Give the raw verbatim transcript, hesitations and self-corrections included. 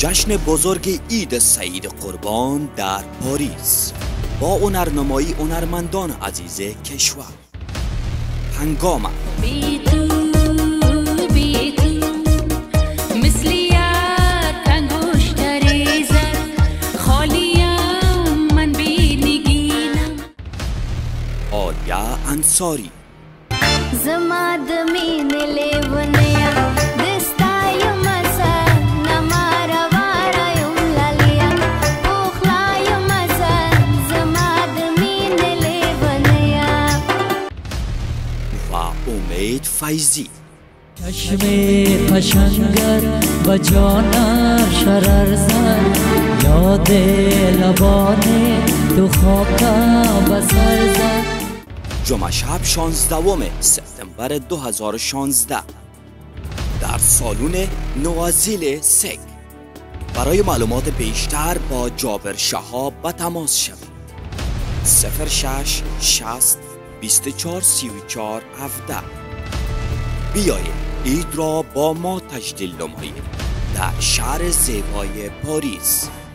جشن بزرگ عید سعید قربان در پاریس با هنرنمایی هنرمندان عزیز کشور. هنگام بی تو بی تو مثلیت انگشتری زد خالیم من بی نگینم. آریا انصاری زما د مینې لیونیا دستایم مسا نمارا وارا یم لالیا اوخلایم مسا زما د مینې لیونیا و امید فیضی. چشم قشنگت و جانم شرر زد، یاد لبان تو خاکم بسر زد. جمعه شب شانزدهم سپتامبر دو هزار و شانزده در سالن نوازیل سگ. برای معلومات بیشتر با جابر شهاب به تماس شوید. صفر شش شصت بیست و چهار سی و چهار هفده. بیایید عید را با ما تجلیل نماییم در شهر زیبای پاریس.